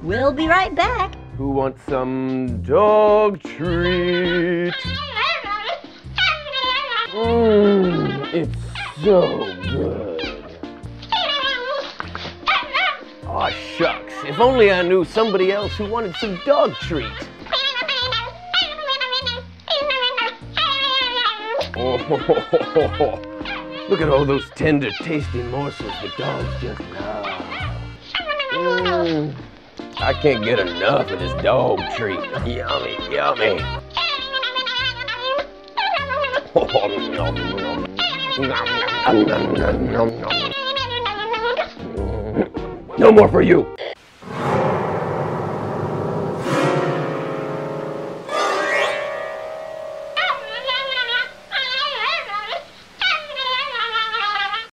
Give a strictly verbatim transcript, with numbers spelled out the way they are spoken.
We'll be right back. Who wants some dog treat? Mmm, it's so good. Aw, shucks. If only I knew somebody else who wanted some dog treat. Oh, look at all those tender, tasty morsels the dogs just love. Mm, I can't get enough of this dog treat. Yummy, yummy. No more for you.